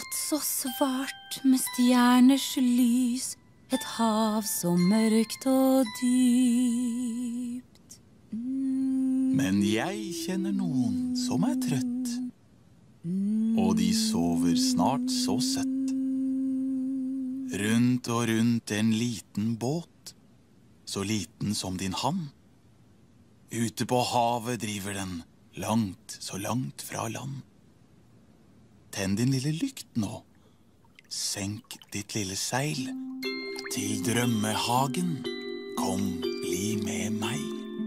natt så svart med stjerners lys, et hav så mørkt og dypt. Men jeg kjenner noen som trøtt, og de sover snart så søtt. Rundt og rundt en liten båt, så liten som din hand. Ute på havet driver den, langt, så langt fra land. Tenn din lille lykt nå, senk ditt lille seil. Til drømmehagen, kom, bli med meg.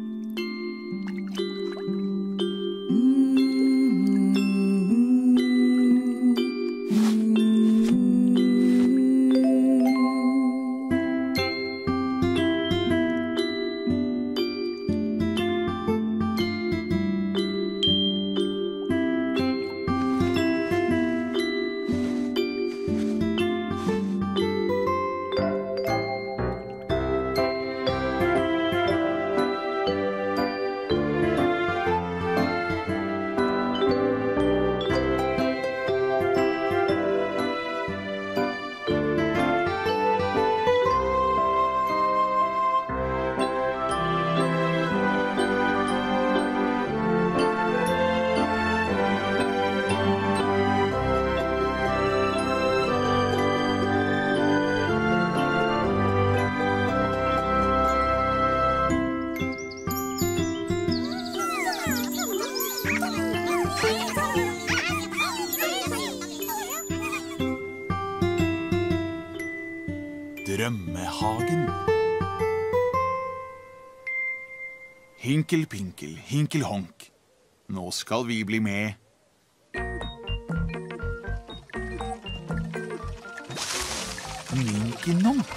Drømmehagen. Hinkel pinkel, hinkel honk. Nå skal vi bli med. Ninkinonk.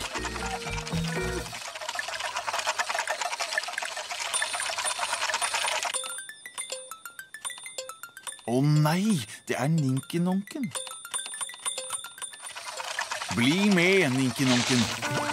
Å nei, det Ninkinonken. Bli med, Ninkinonken.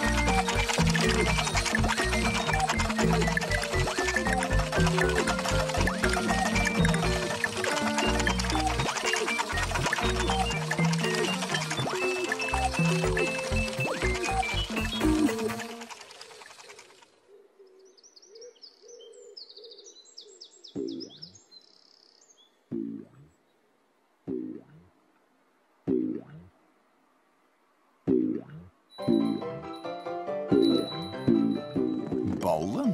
Ballen.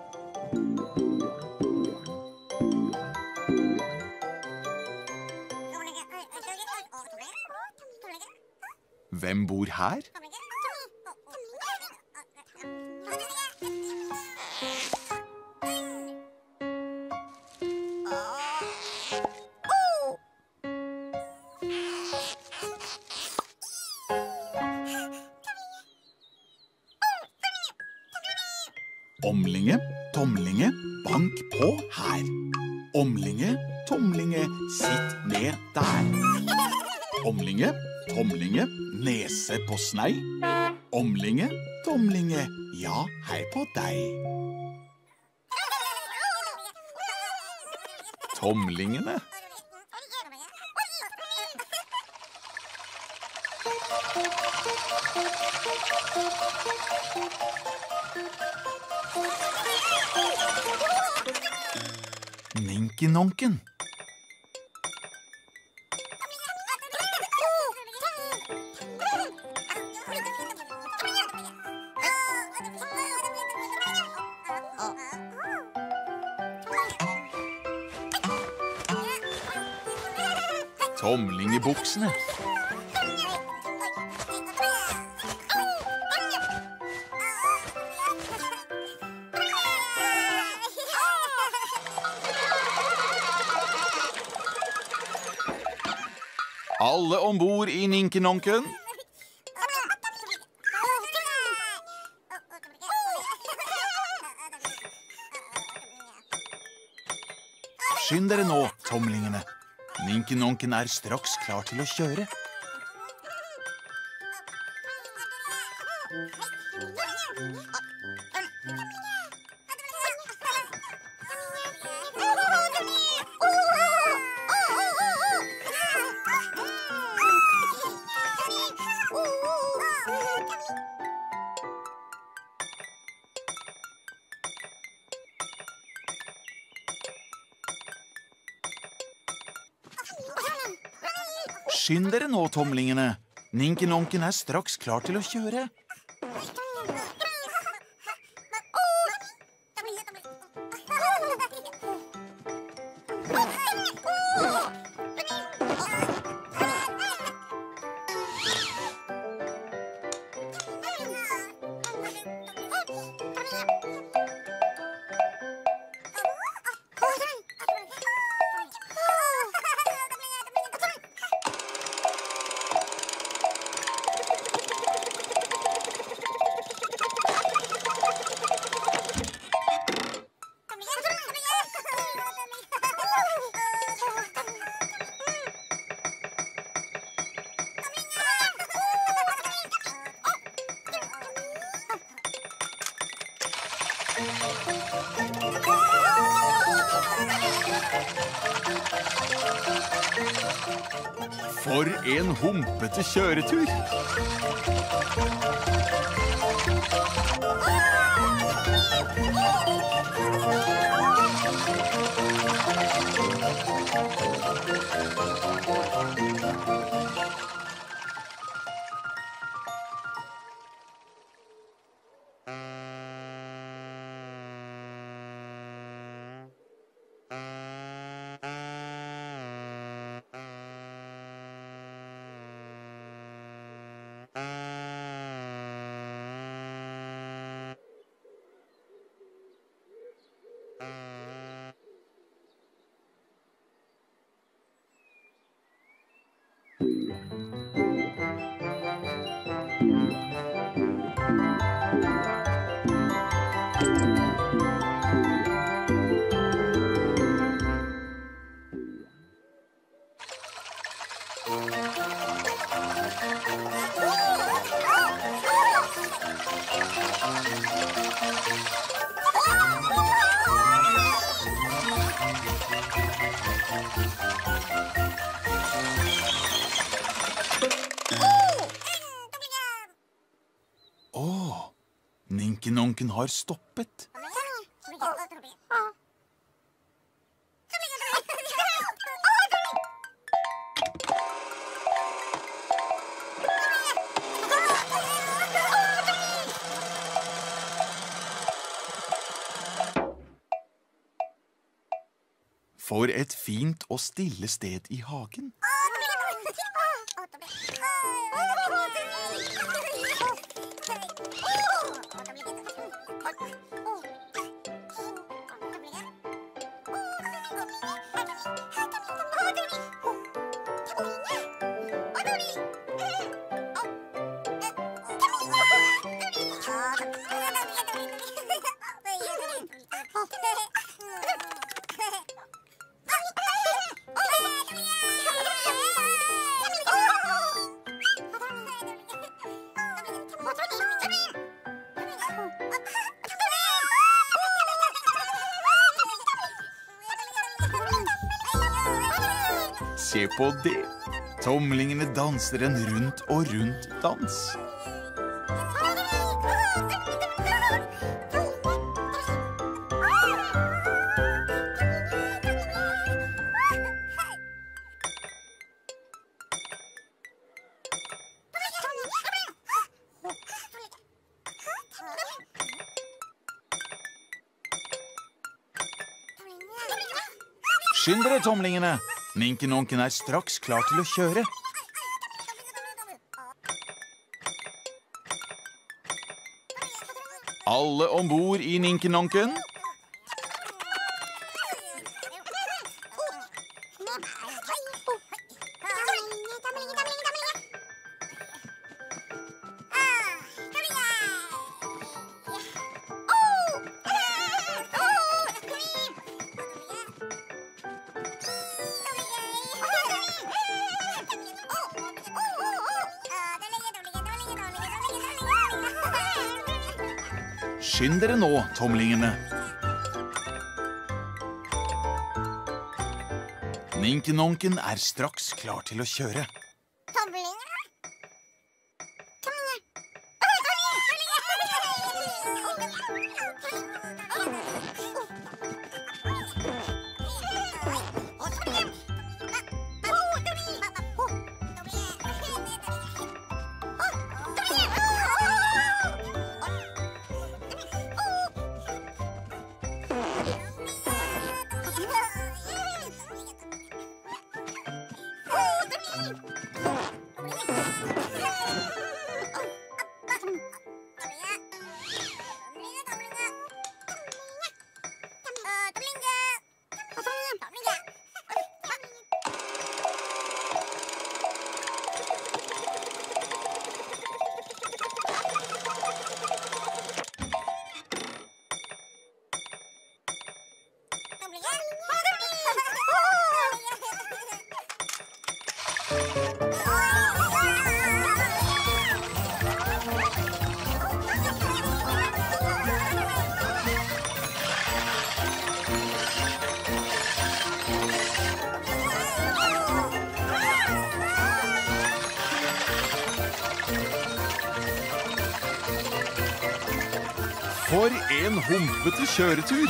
Hvem bor her? Omlinge, tomlinge, bank på her. Omlinge, tomlinge, sitt ned der. Omlinge, tomlinge, nese på snei. Omlinge, tomlinge, ja, hei på deg. Tomlingene. Ninkinonken. Tomlingebuksene. Alle ombord i Ninkinonken. Skynd dere nå, tomlingene. Ninkinonken straks klar til å kjøre. Skynd dere nå, tomlingene. Ninken-onken er straks klar til å kjøre. For en humpete kjøretur! Ninken-onken har stoppet. For et fint og stille sted i hagen. Se på det! Tomlingene danser en rundt og rundt dans. Skynd dere, tomlingene! Ninken-onken er straks klar til å kjøre. Alle ombord i Ninken-onken. Skynd dere nå, tomlingene. Ninken-onken er straks klar til å kjøre. For en humpete kjøretur!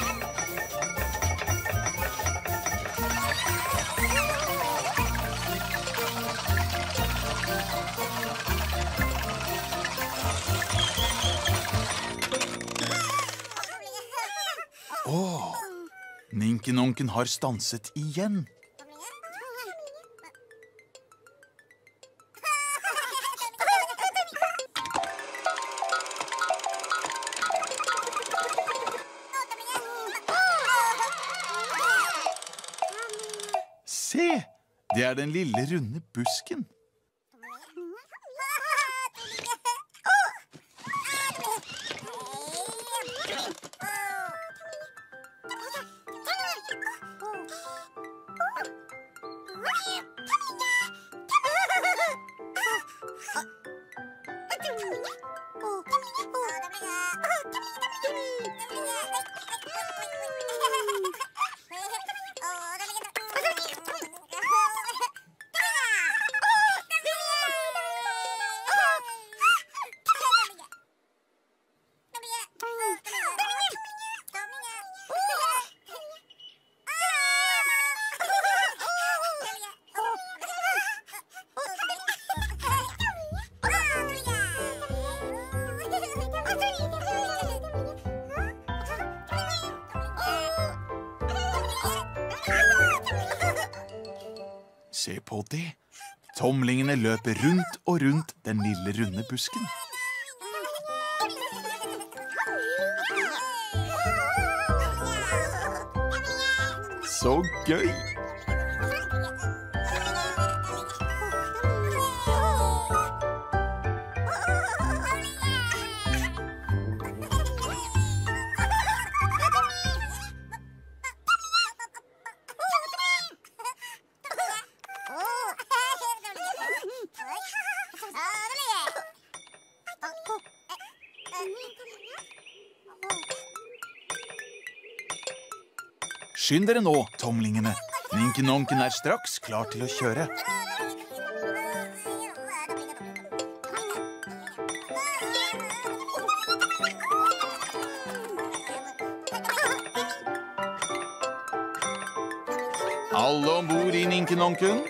Ninken-Onken har stanset igjen. Se, det er den lille runde busken. Se på det. Tomlingene løper rundt og rundt den lille runde busken. Så gøy! Skynd dere nå, tomlingene. Ninken-Onken er straks klar til å kjøre. Alle ombord i Ninken-Onken.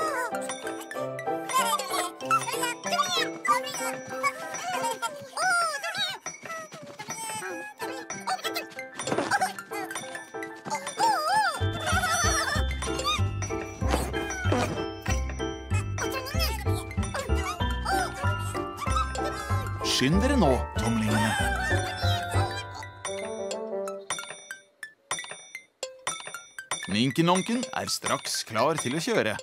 Skynd dere nå, tomlingene. Ninken-Onken er straks klar til å kjøre.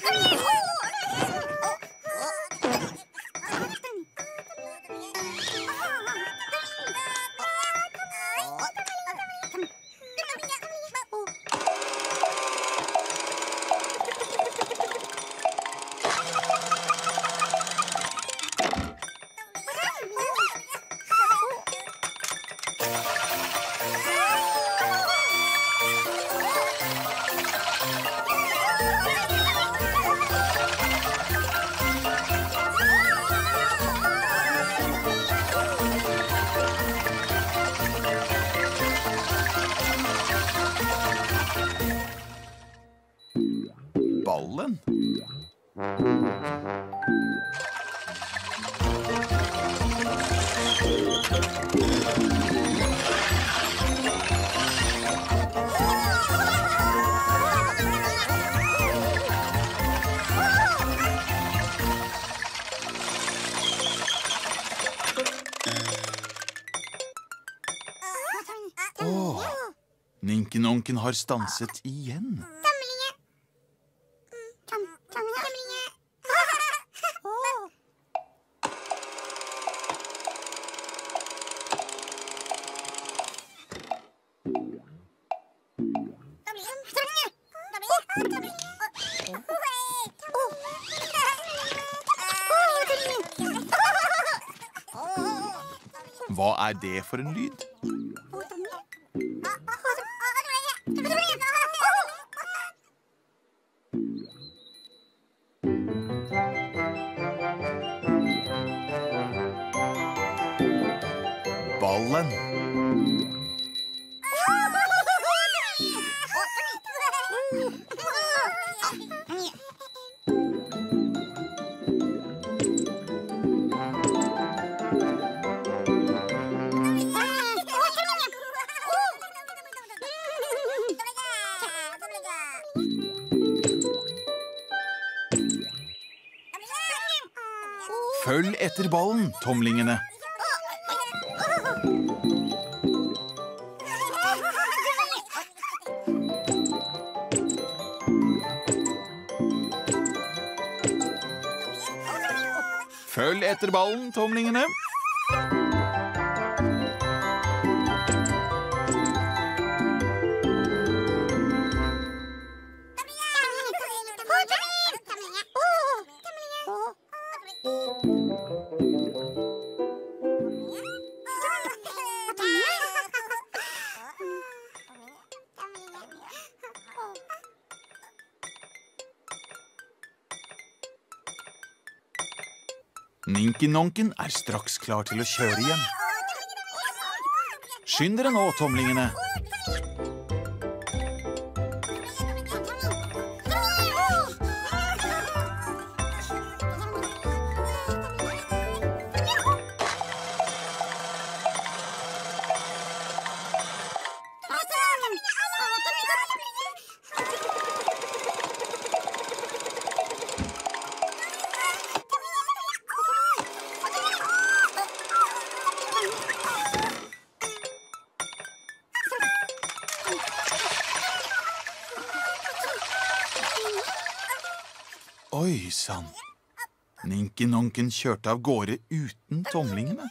Ballen. Ninken-Onken har stanset igjen. Hva er det for en lyd? ballen. Følg etter ballen, tomlingene. Følg etter ballen, tomlingene. Ninken-nonken er straks klar til å kjøre igjen. Skynd dere nå, tomlingene. Oi, sann. Ninken-nonken kjørte av gårde uten tomlingene.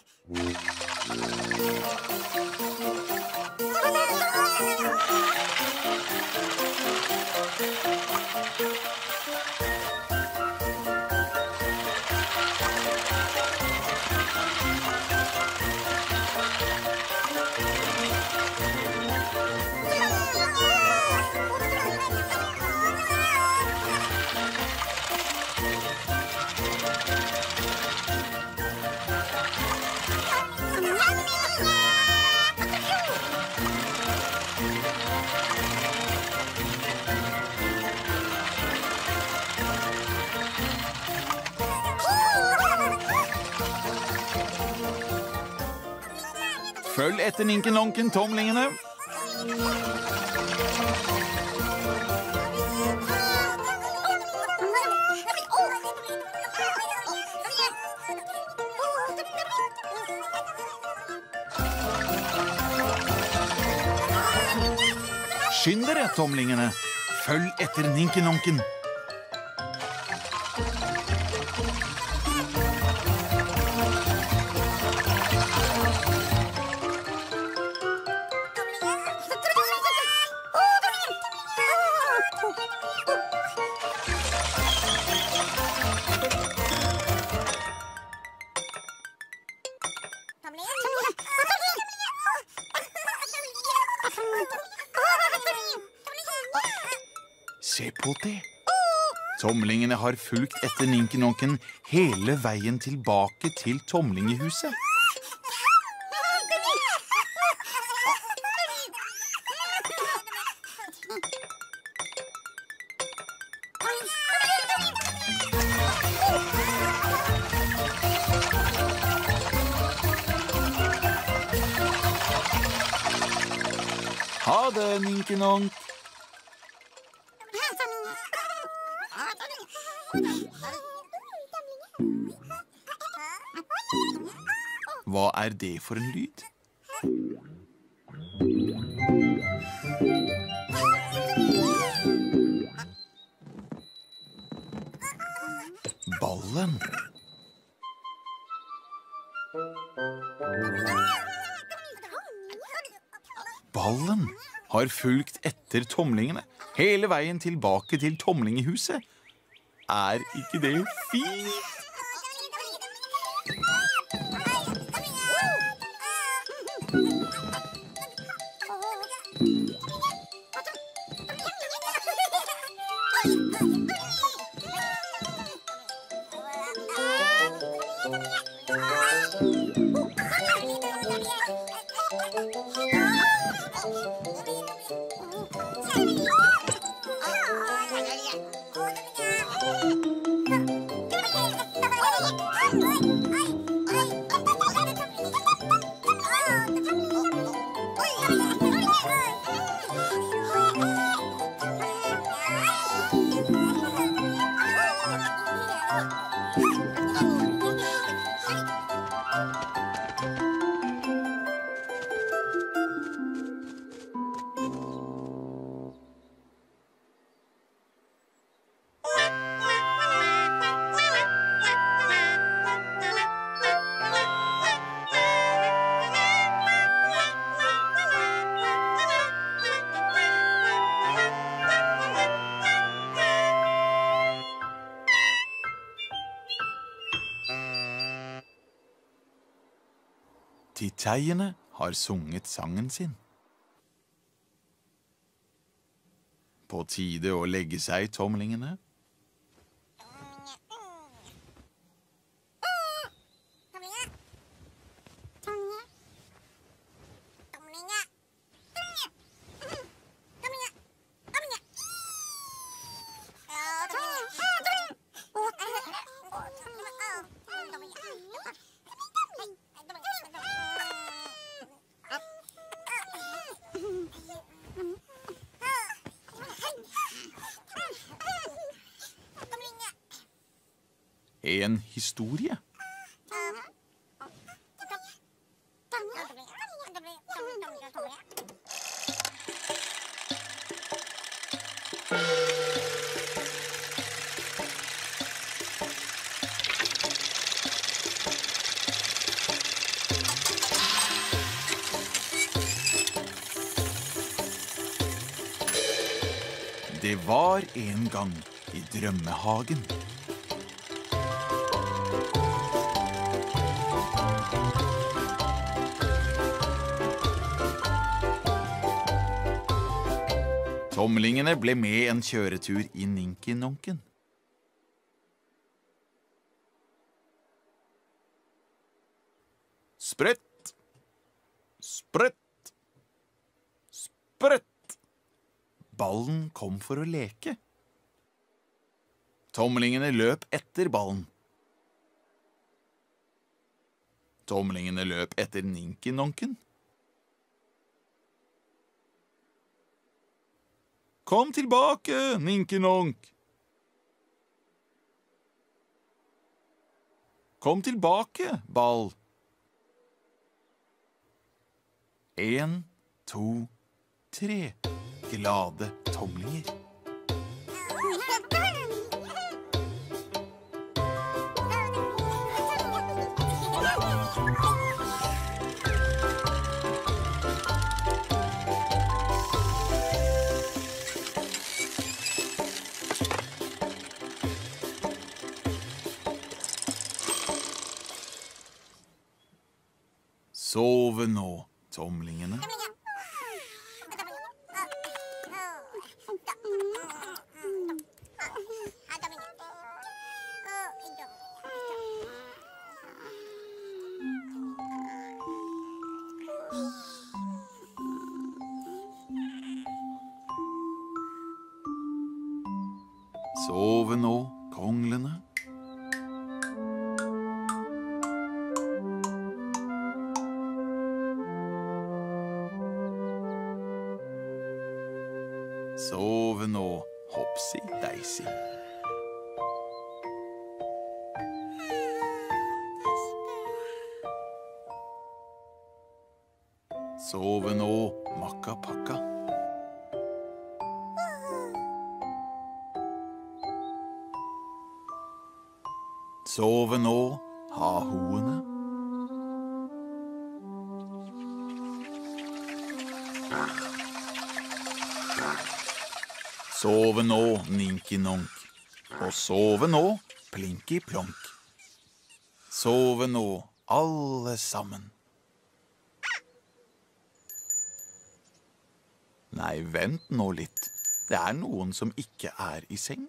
Følg etter Ninken-nonken, tomlingene. Skynd dere, tomlingene. Følg etter Ninken-nonken. Se på det. Tomlingene har fulgt etter Ninken-nonken hele veien tilbake til tomlingehuset. Ha det, Ninken-nonk. Hva er det for en lyd? Ballen. Ballen har fulgt etter tomlingene hele veien tilbake til tomlingehuset. Er ikke det fint? Titeiene har sunget sangen sin. På tide å legge seg, tomlingene. En historie. Det var en gang i drømmehagen. Tomlingene ble med en kjøretur i Ninki-Nonken. Sprett, sprett, sprett. Ballen kom for å leke. Tomlingene løp etter ballen. Tomlingene løp etter Ninki-Nonken. Kom tilbake, Ninki-Nonk! Kom tilbake, ball! 1, 2, 3. Glade tomlinger. Sove nå, tomlingene. Sove nå, konglene. Sove nå, Hopsi-Daisy. Sove nå, Makka-Pakka. Sove nå, Hahoene. Sove nå, Ninki-Nonk. Og sove nå, Plinki-Plonk. Sove nå, alle sammen. Nei, vent nå litt. Det er noen som ikke er i seng.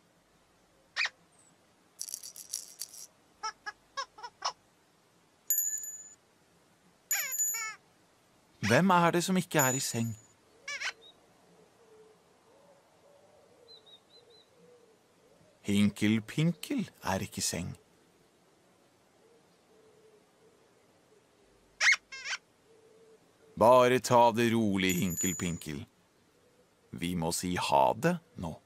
Hvem er det som ikke er i seng? Hinkel-Pinkel er ikke i seng. Bare ta det rolig, Hinkel-Pinkel. Vi må si ha det nå.